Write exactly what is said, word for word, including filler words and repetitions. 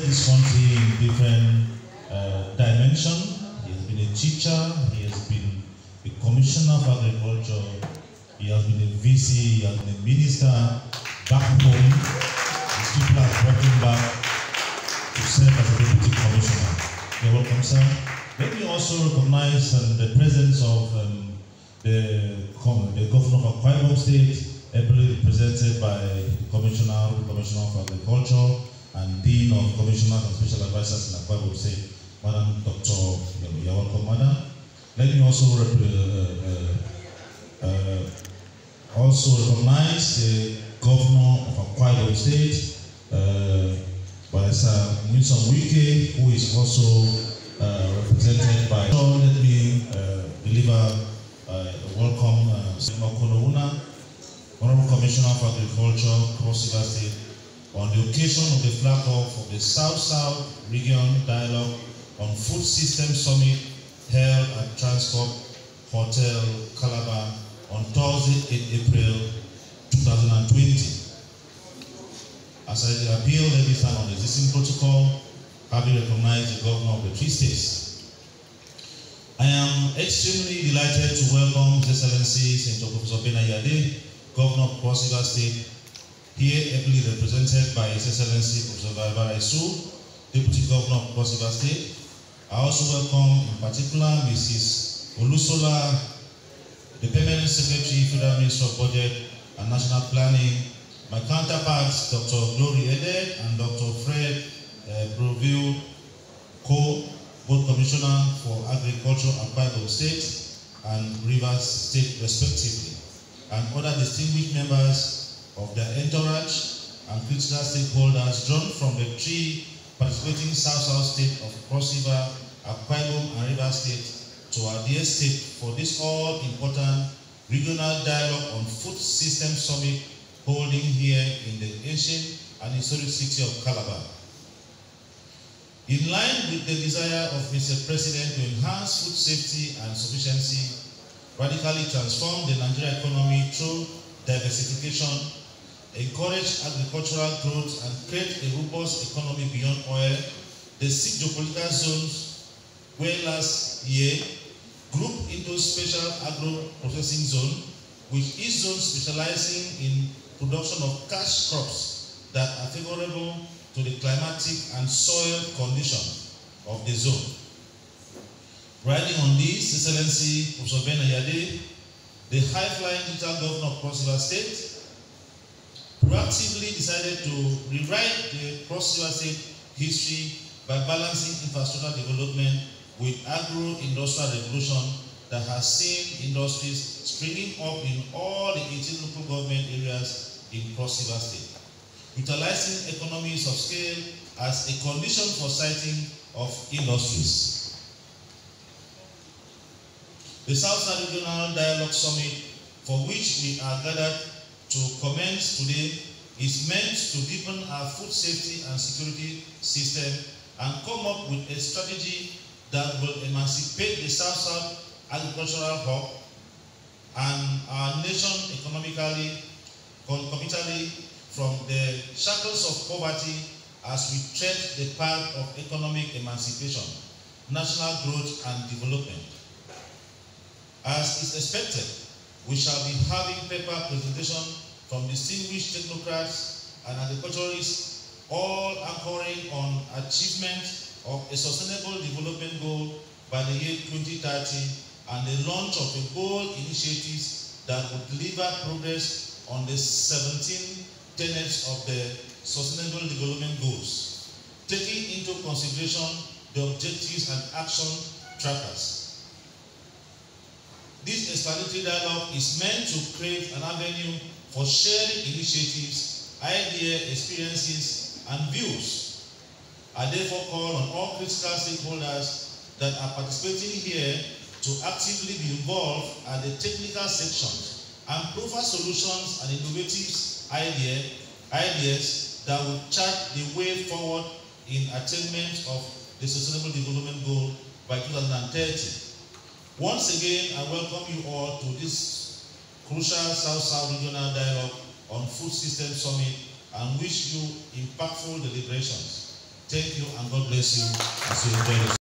this country in different uh, dimensions. He has been a teacher, he has been a commissioner for agriculture, he has been a V C, he has been a minister back home. His people have brought him back to serve as a deputy commissioner. You're welcome, sir. Let me also recognize um, the presence of um, the, the governor of Akwa Ibom State, ably represented by the Commissioner, the Commissioner of Agriculture, and Dean of Commissioners and Special Advisors in Akwa Ibom State, Madam Doctor You're welcome, Madam. Let me also uh, uh, also recognize the Governor of Akwa Ibom State, uh, Barrister Wilson Wike, who is also uh, represented by. So let me uh, deliver uh, welcome uh, Honorable Commissioner for Agriculture, Cross River State, on the occasion of the Flagoff of the South-South Region Dialogue on Food System Summit held at Transcorp Hotel, Calabar on Thursday, eighth April two thousand twenty. As I appeal, let me stand on the existing protocol, having recognized the governor of the three states. I am extremely delighted to welcome His Excellency Senator Professor Ben Ayade, Governor of Cross River State, here ably represented by His Excellency Professor Barbara Isu, Deputy Governor of Cross River State. I also welcome in particular Missus Olusola, the Permanent Secretary, Federal Minister of Budget and National Planning, my counterparts, Doctor Glory Eded and Doctor Fred uh, Broville Co, both Commissioner for Agriculture and Akwa Ibom State and Rivers State respectively, and other distinguished members of their entourage and critical stakeholders drawn from the three participating South-South state of Cross River, Akwa Ibom and Rivers State to our dear state for this all-important regional dialogue on food system summit holding here in the ancient and historic city of Calabar. In line with the desire of Mister President to enhance food safety and sufficiency, radically transform the Nigerian economy through diversification, encourage agricultural growth, and create a robust economy beyond oil, the six geopolitical zones were last year grouped into special agro-processing zone, with each zone specializing in production of cash crops that are favorable to the climatic and soil condition of the zone. Riding on this, His Excellency Professor Ben Ayade, the high-flying digital governor of Cross River State, proactively decided to rewrite the Cross River State history by balancing infrastructural development with agro-industrial revolution that has seen industries springing up in all the eighteen local government areas in Cross River State, utilizing economies of scale as a condition for siting of industries. The South-South Regional Dialogue Summit, for which we are gathered to commence today, is meant to deepen our food safety and security system and come up with a strategy that will emancipate the South-South agricultural hub and our nation economically, concomitantly from the shackles of poverty as we tread the path of economic emancipation, national growth and development. As is expected, we shall be having paper presentation from distinguished technocrats and agriculturists, all anchoring on achievement of a sustainable development goal by the year twenty thirty and the launch of a bold initiatives that will deliver progress on the seventeen tenets of the Sustainable Development Goals, taking into consideration the objectives and action trackers. This explanatory dialogue is meant to create an avenue for sharing initiatives, ideas, experiences, and views. I therefore call on all critical stakeholders that are participating here to actively be involved at the technical sections and provide solutions and innovative idea, ideas that will chart the way forward in attainment of the Sustainable Development Goal by two thousand thirty. Once again, I welcome you all to this crucial South-South Regional Dialogue on Food System Summit and wish you impactful deliberations. Thank you and God bless you as you enjoy this.